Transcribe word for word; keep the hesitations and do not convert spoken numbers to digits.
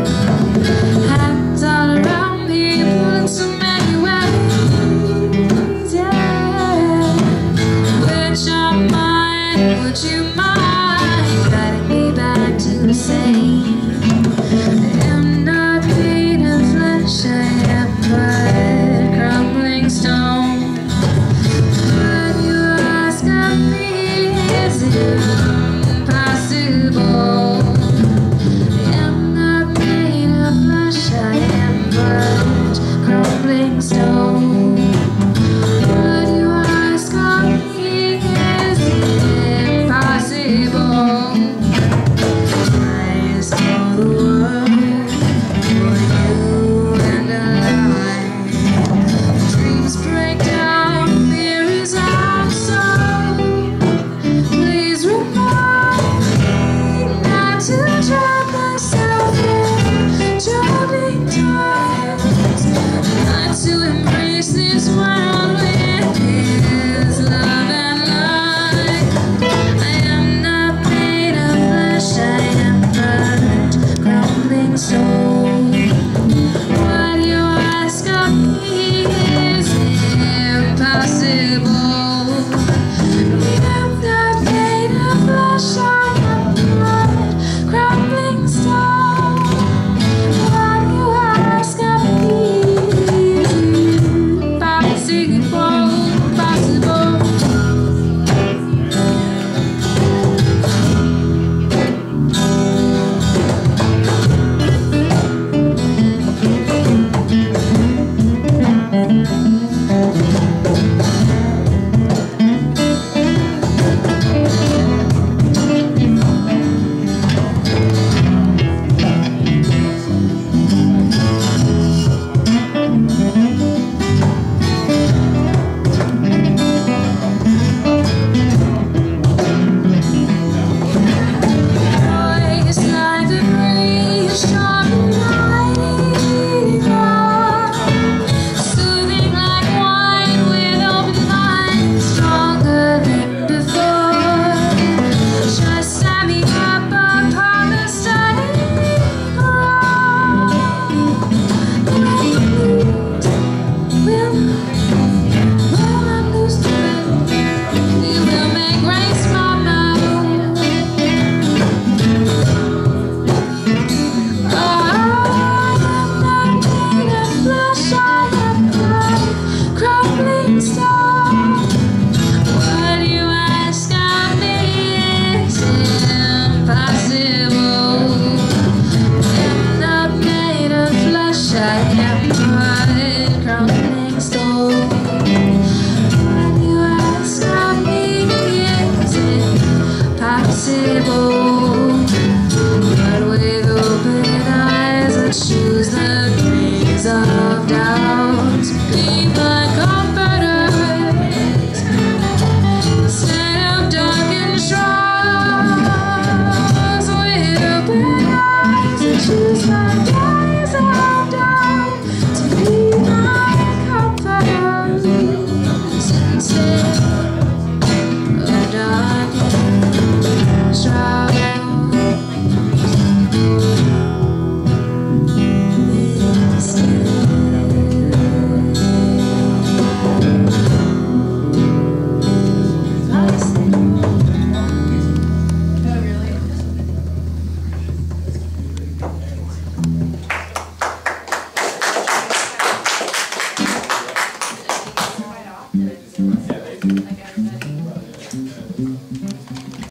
Hands all around me, pulling so many ways, yeah. Which are mine, would you mind guiding me back to the same? I am not made of flesh, I am but crumbling stone. When you ask of me, is it impossible? I am not made of flesh, I am but crumbling stone. When you ask of me, is it impossible? I just know the world for you and I. Dreams break down, fear is our soul. Please remind me not to drown myself in troubling times, not to embrace this world with His love and light. I am not made of flesh, I am but crumbling soul.